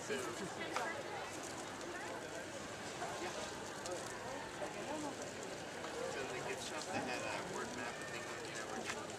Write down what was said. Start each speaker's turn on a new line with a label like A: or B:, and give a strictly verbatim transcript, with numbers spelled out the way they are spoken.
A: So the gift shop that had a word map of English network.